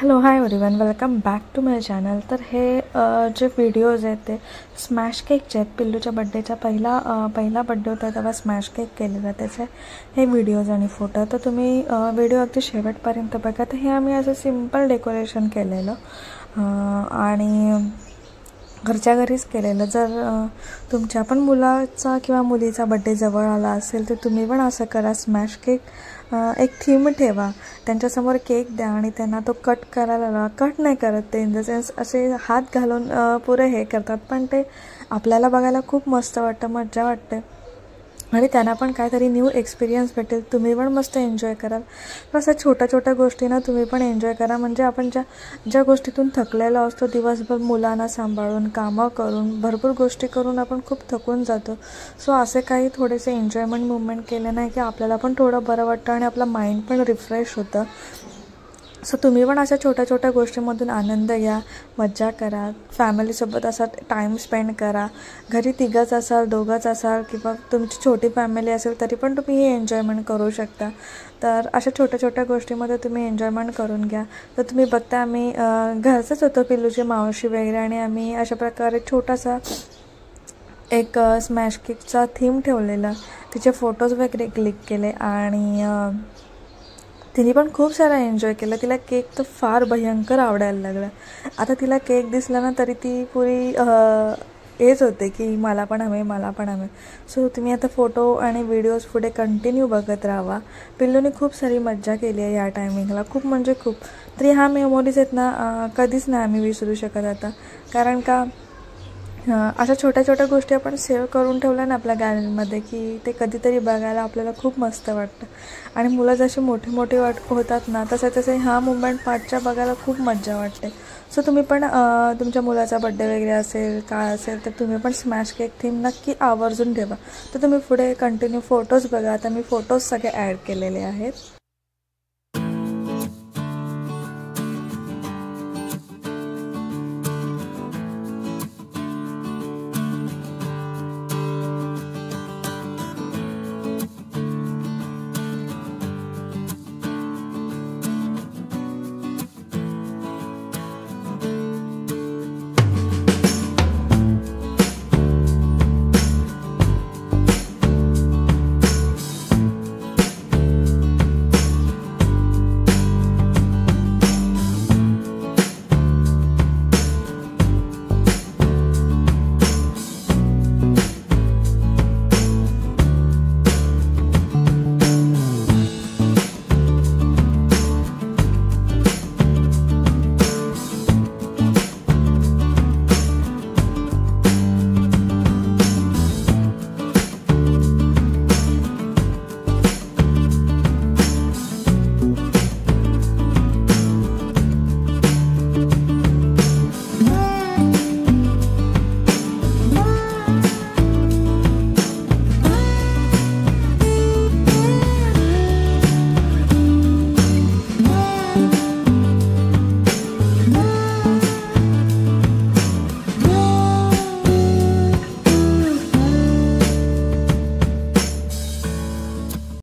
Hello hi everyone, welcome back to my channel. तर हे जे व्हिडिओज आहेत ते स्मॅश केकचे आहेत। पिल्लूच्या बड्डेचा पहिला बड्डे होता तेव्हा स्मॅश केक केलेला, त्याचे हे व्हिडिओज आणि फोटो। तर तुम्ही व्हिडिओ अगदी शेवटपर्यंत बघा। तर हे आम्ही असं सिम्पल डेकोरेशन केलेलं आणि घरच्या घरीच केलेलं। जर तुमच्या पण मुलाचा किंवा मुलीचा बड्डे जवळ आला असेल तर तुम्ही पण असं करा, स्मॅश केक एक थीम ठेवा, त्यांच्यासमोर केक द्या आणि त्यांना तो कट करायला लावा। कट नाही करत ते, इन द सेन्स असे हात घालून पुरे हे करतात, पण ते आपल्याला बघायला खूप मस्त वाटतं, मज्जा वाटते आणि त्यांना पण काहीतरी न्यू एक्सपिरियन्स भेटेल, तुम्ही पण मस्त एन्जॉय कराल। तर अशा छोट्या छोट्या गोष्टींना तुम्ही पण एन्जॉय करा। म्हणजे आपण ज्या गोष्टीतून थकलेला असतो दिवसभर, मुलांना सांभाळून, कामं करून, भरपूर गोष्टी करून आपण खूप थकून जातो। सो असे काही थोडेसे एन्जॉयमेंट मुवमेंट केले नाही की आपल्याला पण थोडं बरं वाटतं आणि आपलं माइंड पण रिफ्रेश होतं। सो तुम्ही पण अशा छोट्या छोट्या गोष्टींमधून आनंद घ्या, मज्जा करा, फॅमिलीसोबत असा टाईम स्पेंड करा। घरी तिघंच असाल, दोघंच असाल किंवा तुमची छोटी फॅमिली असेल तरी पण तुम्ही हे एन्जॉयमेंट करू शकता। तर अशा छोट्या छोट्या गोष्टींमध्ये तुम्ही एन्जॉयमेंट करून घ्या। तर तुम्ही बघता आम्ही घरचंच होतो, पिल्लूची मावशी वगैरे, आणि आम्ही अशा प्रकारे छोटासा एक स्मॅश केकचा थीम ठेवलेला, तिचे फोटोज वगैरे क्लिक केले आणि तिने पण खूप सारा एन्जॉय केला। तिला केक तर फार भयंकर आवडायला लागला। आता तिला केक दिसला ना तरी ती पुरी हेच होते की मला पण हवे, मला पण हवे। सो तुम्ही आता फोटो आणि व्हिडिओज पुढे कंटिन्यू बघत राहा। पिल्लूने खूप सारी मज्जा केली आहे या टायमिंगला, खूप म्हणजे खूप। तरी ह्या मेमोरीज आहेत ना, कधीच नाही आम्ही विसरू शकत आता, कारण का अशा छोट्या छोट्या गोष्टी आपण सेव्ह करून ठेवल्या ना आपल्या गॅलरीमध्ये की ते कधीतरी बघायला आपल्याला खूप मस्त वाटतं। आणि मुलं जशी मोठी मोठी होतात ना तसे ह्या मुवमेंट पार्टच्या बघायला खूप मज्जा वाटते। सो तुम्ही पण तुमच्या मुलाचा बड्डे वगैरे असेल, काय असेल, तर तुम्ही पण स्मॅश केक थीम नक्की आवर्जून ठेवा। तर तुम्ही पुढे कंटिन्यू फोटोज बघा। आता मी फोटोज सगळे ॲड केलेले आहेत।